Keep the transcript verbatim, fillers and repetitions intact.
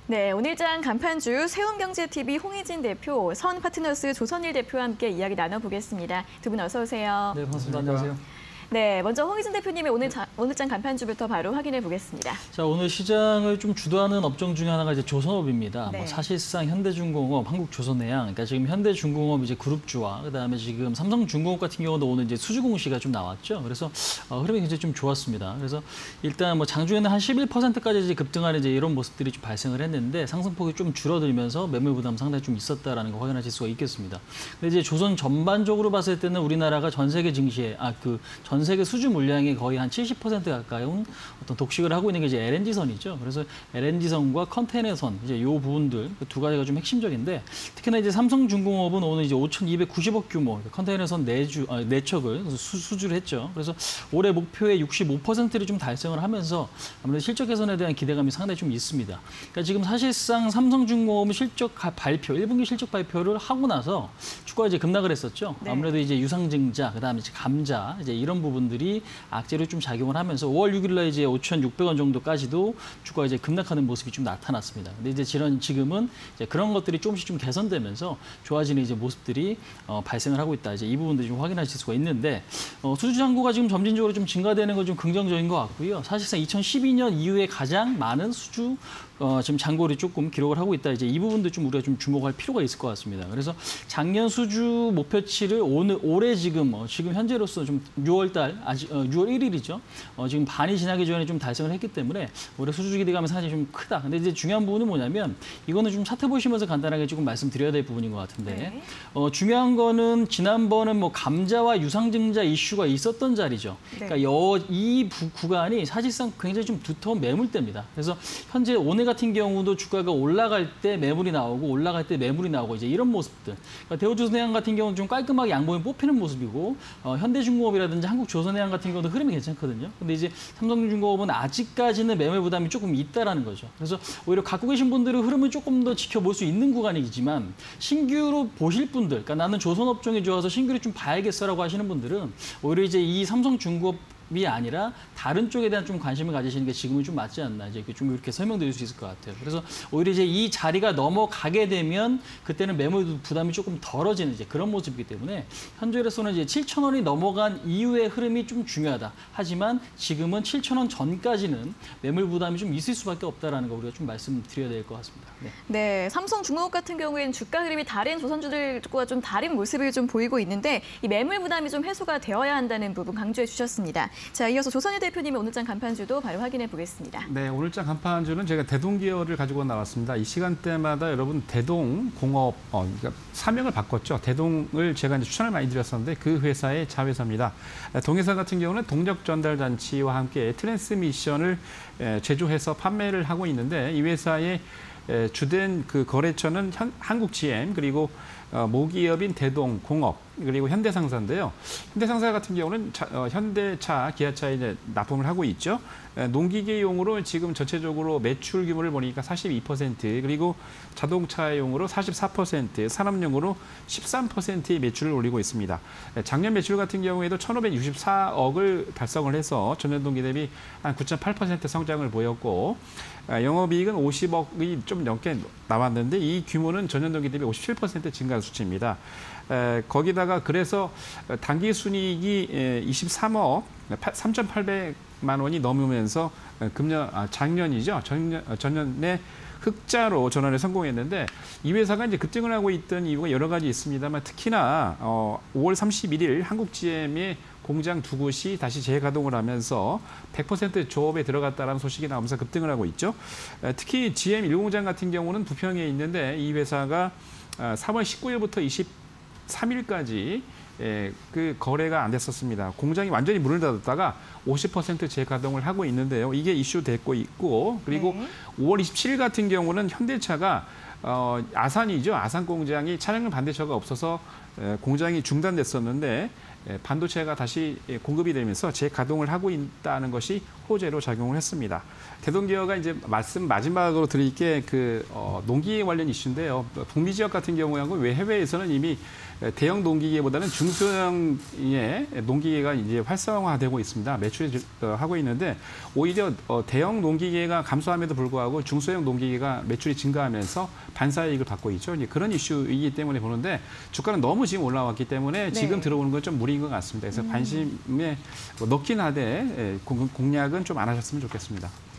네, 오늘장 간판주 세움경제티비 홍희진 대표, 선파트너스 조선일 대표와 함께 이야기 나눠보겠습니다. 두 분 어서 오세요. 네, 반갑습니다. 안녕하세요. 네, 먼저 홍희진 대표님의 오늘 자, 오늘장 간판주부터 바로 확인해 보겠습니다. 자, 오늘 시장을 좀 주도하는 업종 중에 하나가 이제 조선업입니다. 네. 뭐 사실상 현대중공업, 한국조선해양, 그러니까 지금 현대중공업 이제 그룹주와 그다음에 지금 삼성중공업 같은 경우도 오늘 이제 수주 공시가 좀 나왔죠. 그래서 어, 흐름이 굉장히 좀 좋았습니다. 그래서 일단 뭐 장중에는 한 십일 퍼센트까지 이제 급등하는 이제 이런 모습들이 좀 발생을 했는데 상승폭이 좀 줄어들면서 매물 부담 상당히 좀 있었다라는 거 확인하실 수가 있겠습니다. 근데 이제 조선 전반적으로 봤을 때는 우리나라가 전 세계 증시에 아 그 전 세계 수주 물량이 거의 한 칠십 퍼센트 가까운 어떤 독식을 하고 있는 게 이제 엘엔지선이죠. 그래서 엘엔지선과 컨테이너선 이제 요 부분들 그 두 가지가 좀 핵심적인데 특히나 이제 삼성중공업은 오늘 이제 오천이백구십억 규모 컨테이너선 네주 아, 네 척을 수, 수주를 했죠. 그래서 올해 목표의 육십오 퍼센트를 좀 달성을 하면서 아무래도 실적 개선에 대한 기대감이 상당히 좀 있습니다. 그러니까 지금 사실상 삼성중공업은 실적 발표, 일 분기 실적 발표를 하고 나서 주가가 이제 급락을 했었죠. 네. 아무래도 이제 유상증자, 그다음에 이제 감자 이제 이런 부분들이 악재로 좀 작용을 하면서 오월 육일 날 이제 오천육백 원 정도까지도 주가가 이제 급락하는 모습이 좀 나타났습니다. 근데 이제 지금 지금은 이제 그런 것들이 조금씩 좀 개선되면서 좋아지는 이제 모습들이 어, 발생을 하고 있다. 이제 이 부분들이 좀 확인하실 수가 있는데 어, 수주 잔고가 지금 점진적으로 좀 증가되는 건 좀 긍정적인 것 같고요. 사실상 이천십이 년 이후에 가장 많은 수주 어, 지금 잔고를 조금 기록을 하고 있다. 이제 이 부분도 좀 우리가 좀 주목할 필요가 있을 것 같습니다. 그래서 작년 수주 목표치를 오늘 올해 지금 어, 지금 현재로서 좀 유월 달 아직 어, 유월 일일이죠. 어, 지금 반이 지나기 전에 좀 달성을 했기 때문에 올해 수주 기대감이 사실 좀 크다. 근데 이제 중요한 부분은 뭐냐면 이거는 좀 차트 보시면서 간단하게 조금 말씀드려야 될 부분인 것 같은데 네. 어, 중요한 거는 지난번은 뭐 감자와 유상증자 이슈가 있었던 자리죠. 네. 그러니까 여, 이 부, 구간이 사실상 굉장히 좀 두터운 매물대입니다. 그래서 현재 오늘 같은 경우도 주가가 올라갈 때 매물이 나오고 올라갈 때 매물이 나오고 이제 이런 모습들. 그러니까 대우조선해양 같은 경우는 좀 깔끔하게 양봉이 뽑히는 모습이고 어, 현대중공업이라든지 한국조선해양 같은 경우도 흐름이 괜찮거든요. 근데 이제 삼성중공업은 아직까지는 매물 부담이 조금 있다라는 거죠. 그래서 오히려 갖고 계신 분들은 흐름을 조금 더 지켜볼 수 있는 구간이지만 신규로 보실 분들, 그러니까 나는 조선업종이 좋아서 신규를 좀 봐야겠어라고 하시는 분들은 오히려 이제 이 삼성중공업 이 아니라 다른 쪽에 대한 좀 관심을 가지시는 게 지금은 좀 맞지 않나 이제 좀 이렇게 설명드릴 수 있을 것 같아요. 그래서 오히려 이제 이 자리가 넘어가게 되면 그때는 매물 부담이 조금 덜어지는 이제 그런 모습이기 때문에 현재로서는 이제 칠천 원이 넘어간 이후의 흐름이 좀 중요하다. 하지만 지금은 칠천 원 전까지는 매물 부담이 좀 있을 수밖에 없다라는 거 우리가 좀 말씀드려야 될 것 같습니다. 네. 네, 삼성중공업 같은 경우에는 주가 흐름이 다른 조선주들과 좀 다른 모습을 좀 보이고 있는데 이 매물 부담이 좀 해소가 되어야 한다는 부분 강조해 주셨습니다. 자, 이어서 조선일 대표님의 오늘장 간판주도 바로 확인해 보겠습니다. 네, 오늘장 간판주는 제가 대동기업을 가지고 나왔습니다. 이 시간대마다 여러분 대동공업 어, 그러니까 사명을 바꿨죠. 대동을 제가 이제 추천을 많이 드렸었는데 그 회사의 자회사입니다. 동회사 같은 경우는 동력 전달 장치와 함께 트랜스미션을 제조해서 판매를 하고 있는데 이 회사의 주된 그 거래처는 현, 한국지엠 그리고 어, 모기업인 대동공업 그리고 현대상사인데요. 현대상사 같은 경우는 자, 어, 현대차, 기아차에 이제 납품을 하고 있죠. 에, 농기계용으로 지금 전체적으로 매출 규모를 보니까 사십이 퍼센트 그리고 자동차용으로 사십사 퍼센트, 산업용으로 십삼 퍼센트의 매출을 올리고 있습니다. 에, 작년 매출 같은 경우에도 천오백육십사억을 달성을 해서 전년 동기 대비 한 구 점 팔 퍼센트 성장을 보였고 영업이익은 오십억이 좀 넘게 나왔는데 이 규모는 전년 동기 대비 오십칠 퍼센트 증가한 수치입니다. 에, 거기다가 그래서 당기순이익이 이십삼억 삼천팔백만 원이 넘으면서 금년 아, 작년이죠. 전년, 전년에 흑자로 전환에 성공했는데 이 회사가 이제 급등을 하고 있던 이유가 여러 가지 있습니다만 특히나 어, 오월 삼십일일 한국지엠의 공장 두 곳이 다시 재가동을 하면서 백 퍼센트 조업에 들어갔다는 소식이 나오면서 급등을 하고 있죠. 특히 지엠 일 공장 같은 경우는 부평에 있는데 이 회사가 삼월 십구일부터 이십삼일까지 그 거래가 안 됐었습니다. 공장이 완전히 문을 닫았다가 오십 퍼센트 재가동을 하고 있는데요. 이게 이슈됐고 있고 그리고 네. 오월 이십칠일 같은 경우는 현대차가 어, 아산이죠. 아산 공장이 차량 반대처가 없어서 에, 공장이 중단됐었는데 에, 반도체가 다시 공급이 되면서 재가동을 하고 있다는 것이 호재로 작용을 했습니다. 대동기어가 이제 말씀 마지막으로 드릴 게 그 어, 농기계 관련 이슈인데요. 북미 지역 같은 경우하고 왜 해외에서는 이미 대형 농기계보다는 중소형의 농기계가 이제 활성화되고 있습니다. 매출이 하고 있는데 오히려 대형 농기계가 감소함에도 불구하고 중소형 농기계가 매출이 증가하면서 반사이익을 받고 있죠. 그런 이슈이기 때문에 보는데 주가는 너무 지금 올라왔기 때문에 네. 지금 들어오는 건 좀 무리인 것 같습니다. 그래서 관심에 넣긴 하되 공략은 좀 안 하셨으면 좋겠습니다.